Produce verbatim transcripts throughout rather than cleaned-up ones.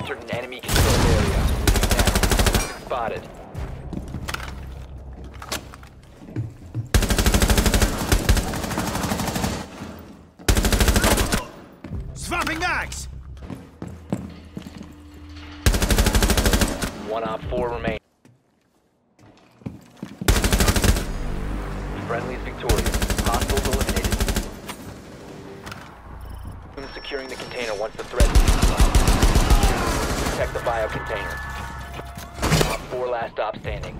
entered an enemy controlled area. Spotted. Swapping mags! One op four remain. Friendly's victorious. Hostiles eliminated. Securing the container once the threat is neutralized. Protect the bio container. Op four last stop standing.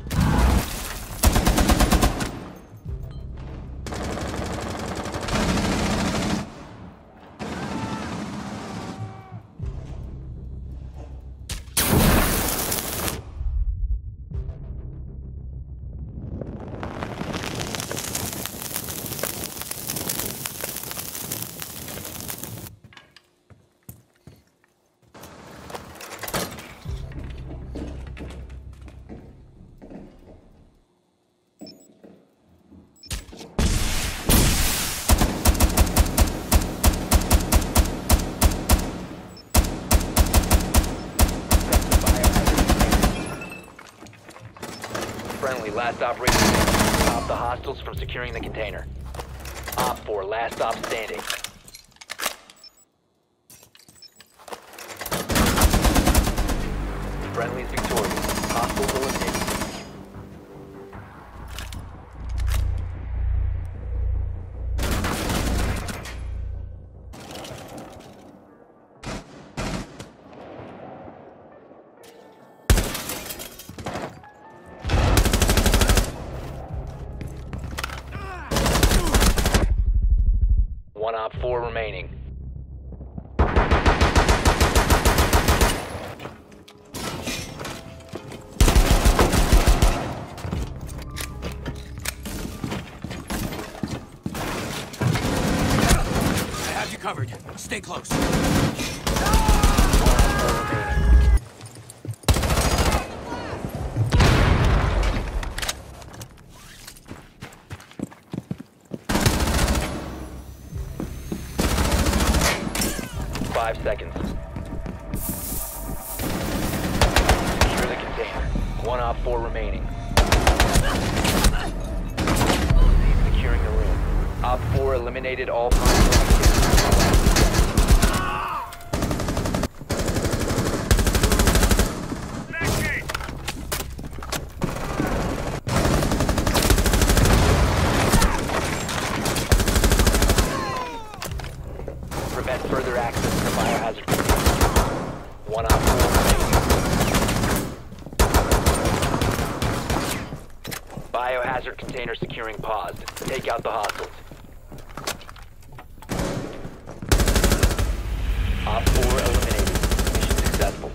Friendly, last operator standing. Stop the hostiles from securing the container. Op four, last stop standing. Friendly's victorious. Hostiles eliminated. One op four remaining. I have you covered. Stay close. One op four remaining. Five seconds. Secure the container. One op four remaining. Proceed securing the room. Op four eliminated all possible. Prevent further access to the biohazard container. One op four remaining. Biohazard container securing paused. Take out the hostiles. Op four eliminated. Mission successful.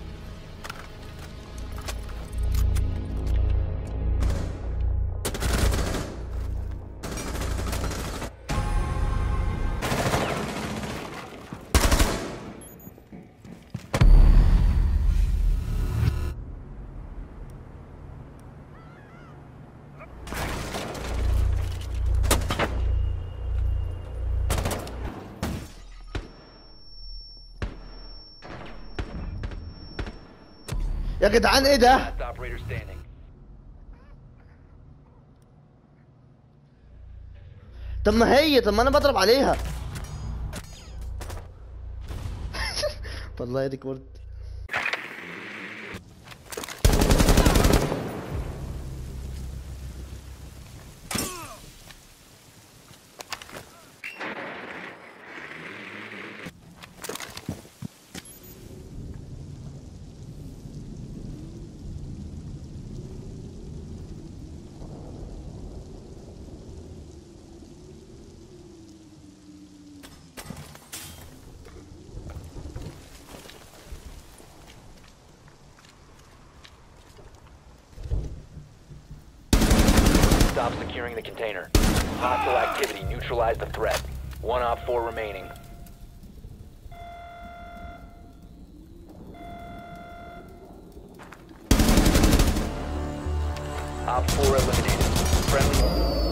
يا جدعان ايه ده؟ Last operator standing. طب ما هي طب ما انا بضرب عليها. والله ريكورد. Stop securing the container. Hostile activity. Neutralize the threat. One op four remaining. Op four eliminated. Friendly.